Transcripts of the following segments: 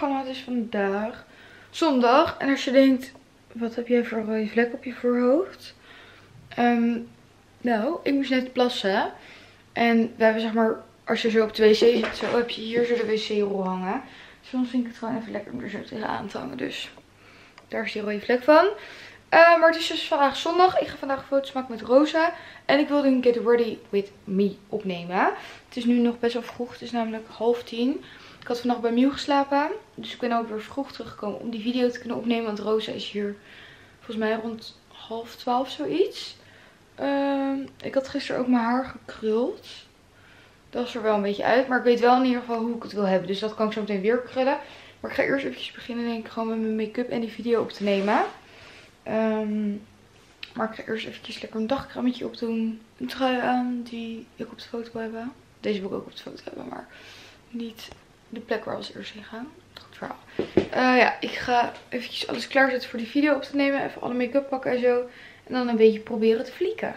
allemaal. Het is vandaag zondag. En als je denkt, wat heb jij voor een rode vlek op je voorhoofd? Nou, ik moest net plassen. En we hebben zeg maar, als je zo op de wc zit, zo heb je hier zo de wc-rol hangen. Soms vind ik het gewoon even lekker om er zo tegenaan te hangen. Dus daar is die rode vlek van. Maar het is dus vandaag zondag. Ik ga vandaag foto's maken met Rosa. En ik wilde een Get Ready With Me opnemen. Het is nu nog best wel vroeg. Het is namelijk 9:30. Ik had vannacht bij Miu geslapen. Dus ik ben ook weer vroeg teruggekomen om die video te kunnen opnemen. Want Rosa is hier volgens mij rond 11:30 zoiets. Ik had gisteren ook mijn haar gekruld. Dat is er wel een beetje uit. Maar ik weet wel in ieder geval hoe ik het wil hebben. Dus dat kan ik zo meteen weer krullen. Maar ik ga eerst eventjes beginnen denk ik gewoon met mijn make-up en die video op te nemen. Maar ik ga eerst eventjes lekker een dagcremmetje opdoen. Een trui aan die ik op de foto wil hebben. Deze wil ik ook op de foto hebben, maar niet de plek waar we als eerst heen gaan. Goed verhaal. Ja, ik ga eventjes alles klaarzetten voor die video op te nemen. Even alle make-up pakken en zo. En dan een beetje proberen te flieken.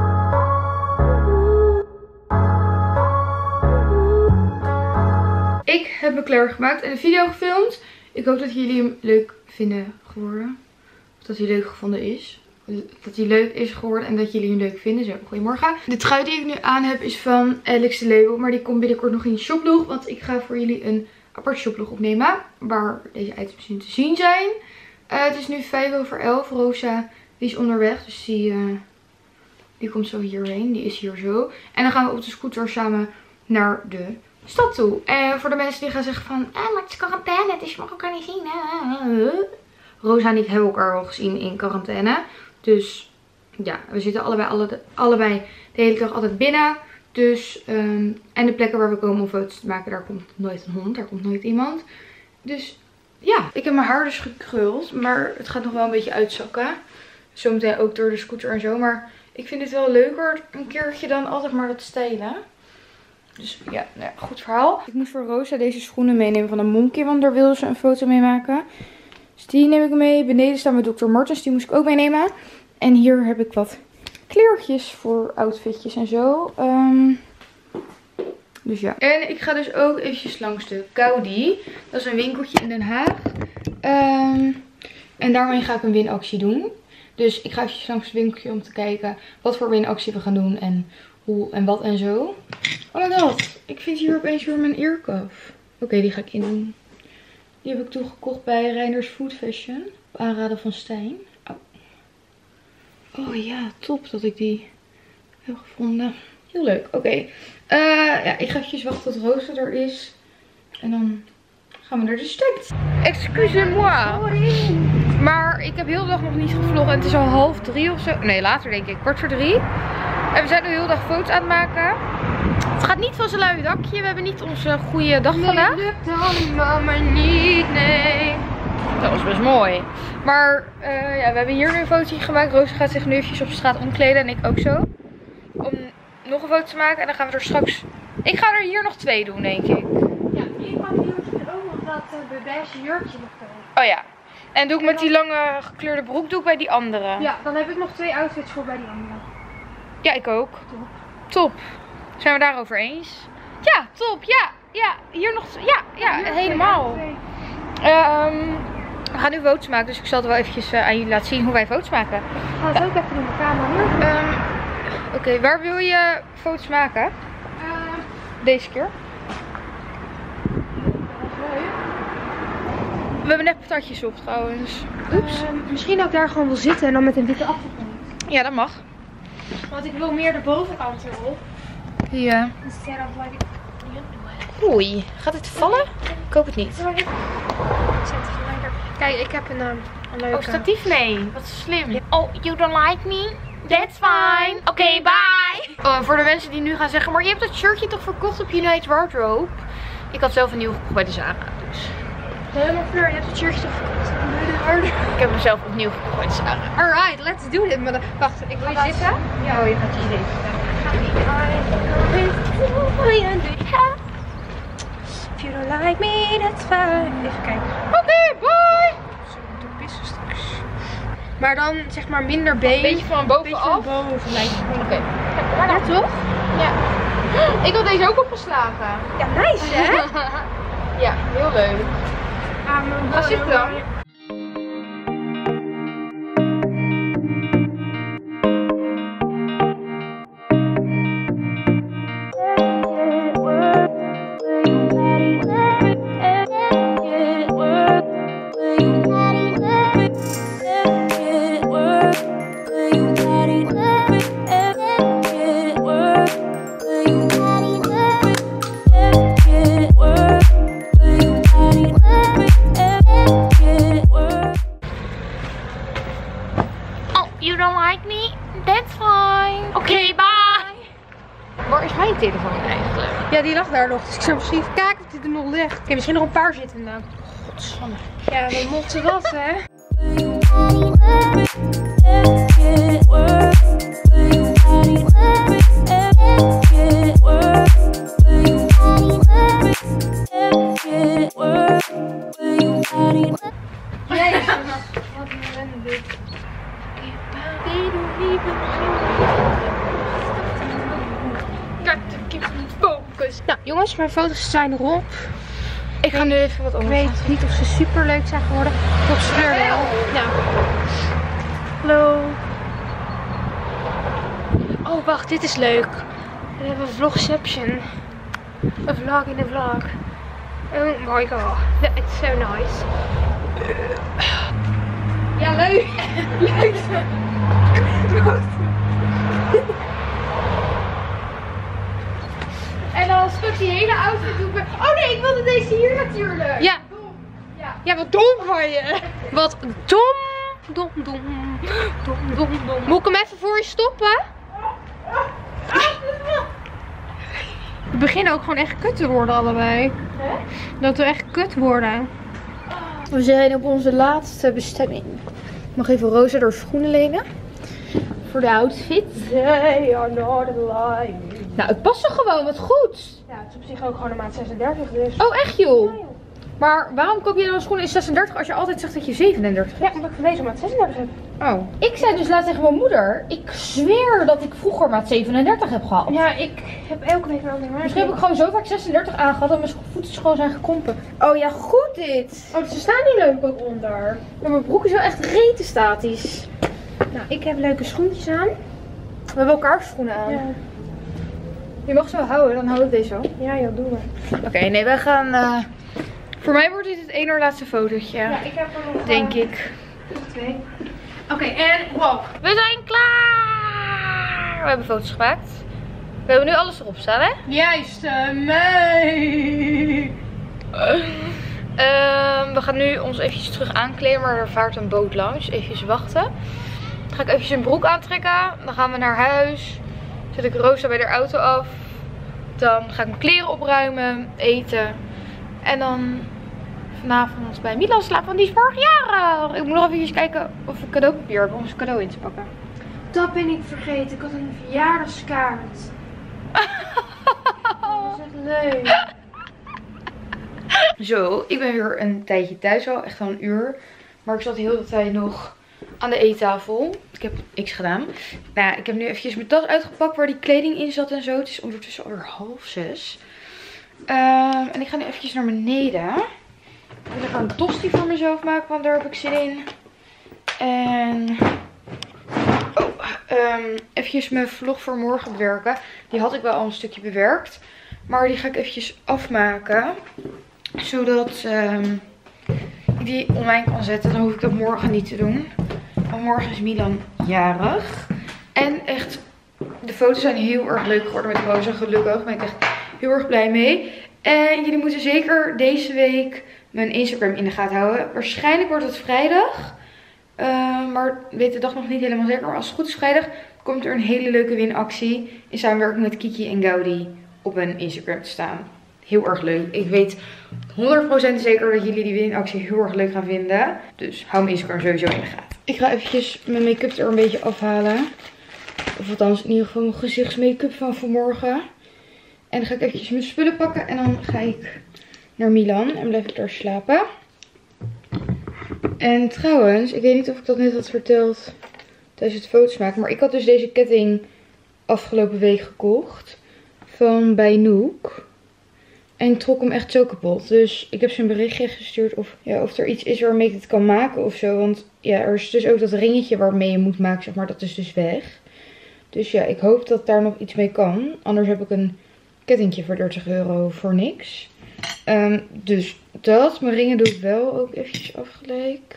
Ik heb me klaargemaakt en een video gefilmd. Ik hoop dat jullie hem leuk vinden geworden. Of dat hij leuk gevonden is. Dat hij leuk is geworden en dat jullie hem leuk vinden. Zo, goedemorgen. De trui die ik nu aan heb is van Alex de Label. Maar die komt binnenkort nog in de shoplog. Want ik ga voor jullie een apart shoplog opnemen. Waar deze items nu te zien zijn. Het is nu 11:05. Rosa die is onderweg. Dus die komt zo hierheen. Die is hier zo. En dan gaan we op de scooter samen naar de stad toe. En voor de mensen die gaan zeggen van, maar het is quarantaine, dus je mag elkaar niet zien. Rosa en ik hebben elkaar al gezien in quarantaine. Dus ja, we zitten allebei de hele dag altijd binnen. Dus, en de plekken waar we komen om foto's te maken, daar komt nooit een hond, daar komt nooit iemand. Dus ja, ik heb mijn haar dus gekruld, maar het gaat nog wel een beetje uitzakken. Zometeen ook door de scooter en zo, maar ik vind het wel leuker een keertje dan altijd maar dat stijlen. Dus ja, nou ja, goed verhaal. Ik moet voor Rosa deze schoenen meenemen van een Monkey, want daar wilde ze een foto mee maken. Dus die neem ik mee. Beneden staan bij Dr. Martens, die moest ik ook meenemen. En hier heb ik wat kleertjes voor outfitjes en zo. Dus ja. En ik ga dus ook eventjes langs de Gaudi. Dat is een winkeltje in Den Haag. En daarmee ga ik een winactie doen. Dus ik ga eventjes langs het winkeltje om te kijken wat voor winactie we gaan doen en hoe en wat en zo. Oh my god, ik vind hier opeens weer mijn earcuff. Oké, die ga ik in doen. Die heb ik toen gekocht bij Reiners Food Fashion. Op aanraden van Stijn. Oh ja, top dat ik die heb gevonden. Heel leuk. Oké. Ja, ik ga eventjes wachten tot Rosa er is. En dan gaan we naar de stad. Excusez-moi. Sorry. Maar ik heb heel de dag nog niet gevloggen. En het is al 2:30 of zo. Nee, later denk ik. 2:15. En we zijn de hele dag foto's aan het maken. Het gaat niet van zijn luie dakje. We hebben niet onze goede dag vandaag. Nee, lukt allemaal maar niet, nee. Dat was best mooi. Maar ja, we hebben hier nu een fotootje gemaakt. Rosa gaat zich nu eventjes op straat omkleden. En ik ook zo. Om nog een foto te maken. En dan gaan we er straks... Ik ga er hier nog 2 doen, denk ik. Ja, hier kan je ook nog dat beige jurkje nog komen. Oh ja. En doe ik met die lange gekleurde broek doe ik bij die andere. Ja, dan heb ik nog 2 outfits voor bij die andere. Ja, ik ook. Top. Top. Zijn we daarover eens? Ja, top. Ja, ja. Hier nog. Ja, hier helemaal. We gaan nu foto's maken, dus ik zal het wel eventjes aan jullie laten zien hoe wij foto's maken. Ik ga het ook even in de camera. Oké, waar wil je foto's maken? Deze keer. We hebben net patatjes op trouwens. Oeps. Misschien dat ik daar gewoon wil zitten en dan met een witte achtergrond. Ja, dat mag. Want ik wil meer de bovenkant erop. Ja. Oei, gaat het vallen? Ik hoop het niet. Kijk, ik heb een leuke... Oh, statief mee. Wat slim. Ja. Oh, you don't like me? That's fine. Oké, bye. Oh, voor de mensen die nu gaan zeggen, maar je hebt dat shirtje toch verkocht op United Wardrobe? Ik had zelf een nieuw gekocht bij de Zara, dus... Helemaal Fleur, je hebt het shirtje toch verkocht op United Wardrobe? Ik heb hem zelf opnieuw gekocht bij de Zara. Alright, let's do it. Maar wacht, ik wil je zitten? Ja. Oh, je gaat hier zitten. If you don't like me, that's fine. Even kijken. Oké, bye. Zo, ik moet pissen straks. Maar dan zeg maar minder B. Een beetje van bovenaf? Beetje van boven lijkt het. Oké. Ja, toch? Ja. Ik had deze ook opgeslagen. Ja, nice hè? Ja, heel leuk. Waar zit het dan? You don't like me? That's fine. Oké, bye. Waar is mijn telefoon eigenlijk? Ja, die lag daar nog. Dus ik zou misschien even kijken of die er nog ligt. Ik heb misschien nog een paar zitten dan. Godsamme. Ja, we mochten wat, hè. Nou jongens, mijn foto's zijn erop. Ik ga nu even wat Ik anders. weet niet of ze super leuk zijn geworden. Toch sleur wel. Ja. Hallo. Oh wacht, dit is leuk. We hebben een vlogception. Een vlog in een vlog. Oh my god, that's so nice. Ja, leuk. Leuk. En dan straks die hele outfit doen. Oh nee, ik wilde deze hier natuurlijk. Ja. Dom. Ja. Ja, wat dom van je. Wat dom. Dom. Moet ik hem even voor je stoppen? We beginnen ook gewoon echt kut te worden allebei. Dat we echt kut worden. We zijn op onze laatste bestemming. Ik mag even Rosa door schoenen lenen. Voor de outfit. They are not alive. Nou, het past toch gewoon wat goed. Ja, het is op zich ook gewoon een maat 36 dus. Oh, echt joh? Maar waarom koop je dan schoenen in 36 als je altijd zegt dat je 37 hebt? Ja, omdat ik van deze maat 36 heb. Oh. Ik zei dus laatst tegen mijn moeder, ik zweer dat ik vroeger maat 37 heb gehad. Ja, ik heb elke week een andere maat. Misschien heb ik gewoon zo vaak 36 aangehad dat mijn voeten gewoon zijn gekrompen. Oh ja, goed dit. Oh, ze staan niet leuk ook onder. Maar mijn broek is wel echt rete statisch. Nou, ik heb leuke schoentjes aan. We hebben elkaar schoenen aan. Ja, Je mag zo houden, dan hou ik deze zo. ja joh, doe maar. Oké, nee, wij gaan... Voor mij wordt dit het ene laatste fotootje. Ja, ik heb er nog Denk ik. 2. Oké, en wow. We zijn klaar! We hebben foto's gemaakt. We hebben nu alles erop staan, hè? Juist, nee. We gaan nu ons eventjes terug aankleden, maar er vaart een boot langs. Even wachten. Dan ga ik eventjes een broek aantrekken. Dan gaan we naar huis. Zet ik Rosa bij de auto af. Dan ga ik mijn kleren opruimen, eten. En dan vanavond bij Milan slapen, want die is vorig jaar. Ik moet nog even kijken of ik cadeaupapier heb om ons cadeau in te pakken. Dat ben ik vergeten. Ik had een verjaardagskaart. Dat is echt leuk. Zo, ik ben weer een tijdje thuis al, echt al een uur. Maar ik zat de hele tijd nog aan de eettafel. Ik heb niks gedaan. Nou ja, ik heb nu eventjes mijn tas uitgepakt waar die kleding in zat en zo. Het is ondertussen alweer 5:30. En ik ga nu eventjes naar beneden. Ik wil even een tosti voor mezelf maken, want daar heb ik zin in. En eventjes mijn vlog voor morgen bewerken. Die had ik wel al een stukje bewerkt. Maar die ga ik eventjes afmaken. Zodat ik die online kan zetten. Dan hoef ik dat morgen niet te doen. Want morgen is Milan jarig. En echt, de foto's zijn heel erg leuk geworden met Rosa. Gelukkig. Daar ben ik echt heel erg blij mee. En jullie moeten zeker deze week mijn Instagram in de gaten houden. Waarschijnlijk wordt het vrijdag. Maar ik weet de dag nog niet helemaal zeker. Maar als het goed is vrijdag komt er een hele leuke winactie. In samenwerking met Kiki en Gaudi op mijn Instagram te staan. Heel erg leuk. Ik weet 100% zeker dat jullie die winactie heel erg leuk gaan vinden. Dus hou mijn Instagram sowieso in de gaten. Ik ga eventjes mijn make-up er een beetje afhalen. Of althans in ieder geval mijn gezichtsmake-up van vanmorgen. En dan ga ik eventjes mijn spullen pakken. En dan ga ik naar Milan. En blijf ik daar slapen. En trouwens, ik weet niet of ik dat net had verteld tijdens het foto's maken. Maar ik had dus deze ketting afgelopen week gekocht. Van bij Nook. En trok hem echt zo kapot. Dus ik heb ze een berichtje gestuurd of er iets is waarmee ik het kan maken of zo. Want ja, er is dus ook dat ringetje waarmee je moet maken, zeg maar. Dat is dus weg. Dus ja, ik hoop dat daar nog iets mee kan. Anders heb ik een kettingje voor 30 euro voor niks. Dus dat. Mijn ringen doe ik wel ook eventjes afgelijk.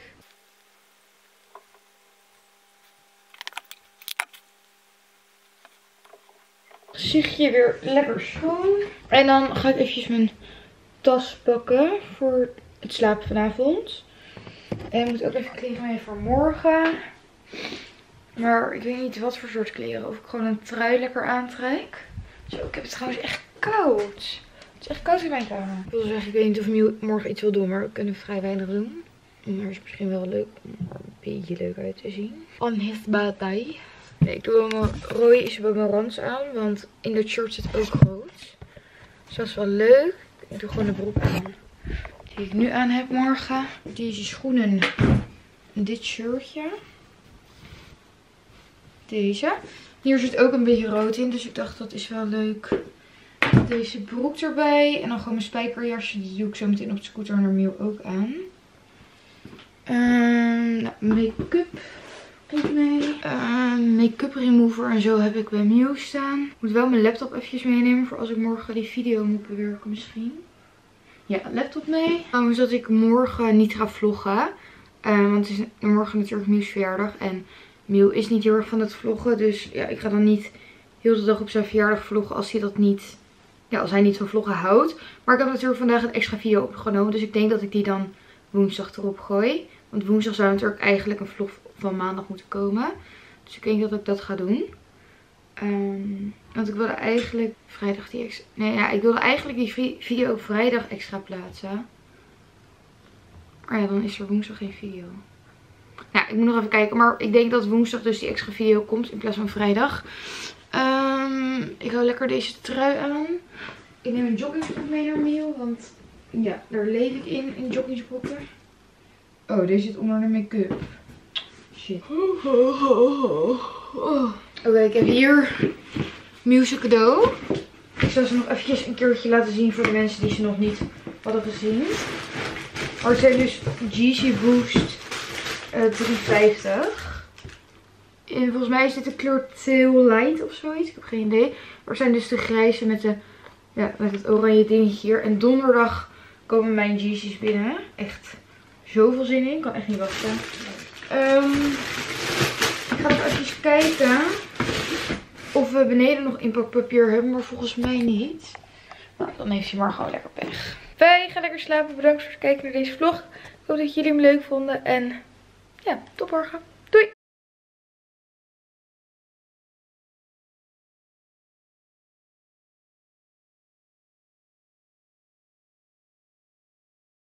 Gezichtje weer lekker schoon. En dan ga ik eventjes mijn tas pakken voor het slapen vanavond. En ik moet ook even kleren mee voor morgen. Maar ik weet niet wat voor soort kleren. Of ik gewoon een trui lekker aantrek. Zo, ik heb het trouwens echt koud. Het is echt koud in mijn kamer. Ik wil zeggen, ik weet niet of ik morgen iets wil doen. Maar we kunnen vrij weinig doen. Maar het is misschien wel leuk om er een beetje leuk uit te zien. On his birthday. Nee, ik doe wel mijn rode Isabel aan. Want in dat shirt zit ook rood. Dus dat is wel leuk. Ik doe gewoon de broek aan. Die ik nu aan heb morgen. Deze schoenen. Dit shirtje. Deze. Hier zit ook een beetje rood in. Dus ik dacht dat is wel leuk. Deze broek erbij. En dan gewoon mijn spijkerjasje. Die doe ik zo meteen op de scooter naar Miel ook aan. Make-up. Mee. Make-up remover en zo heb ik bij Miu staan. Ik moet wel mijn laptop eventjes meenemen voor als ik morgen die video moet bewerken misschien. Ja, laptop mee. Zodat ik morgen niet ga vloggen. Want het is morgen natuurlijk Miu's verjaardag. En Miu is niet heel erg van het vloggen. Dus ja, ik ga dan niet heel de dag op zijn verjaardag vloggen als hij dat niet... Ja, als hij niet van vloggen houdt. Maar ik heb natuurlijk vandaag een extra video opgenomen. Dus ik denk dat ik die dan woensdag erop gooi. Want woensdag zou natuurlijk eigenlijk een vlog van maandag moeten komen. Dus ik denk dat ik dat ga doen. Want ik wilde eigenlijk vrijdag die extra... Nee, ja, ik wilde eigenlijk die video op vrijdag extra plaatsen. Maar ja, dan is er woensdag geen video. Nou, ik moet nog even kijken. Maar ik denk dat woensdag dus die extra video komt in plaats van vrijdag. Ik hou lekker deze trui aan. Ik neem een joggingsbroek mee naar Miel. Want ja, daar leef ik in joggingsbroeken. Oh, deze zit onder de make-up. Shit. Oké, ik heb hier Miu's cadeau. Ik zal ze nog eventjes een keertje laten zien voor de mensen die ze nog niet hadden gezien. Maar het zijn dus Yeezy Boost 350. En volgens mij is dit de kleur Tail Light of zoiets. Ik heb geen idee. Maar het zijn dus de grijze met het oranje dingetje hier. En donderdag komen mijn Yeezys binnen. Echt zoveel zin in. Ik kan echt niet wachten. Ik ga nog even kijken of we beneden nog inpakpapier hebben. Maar volgens mij niet. Nou, dan heeft hij maar gewoon lekker pech. Wij gaan lekker slapen. Bedankt voor het kijken naar deze vlog. Ik hoop dat jullie hem leuk vonden. En ja, tot morgen.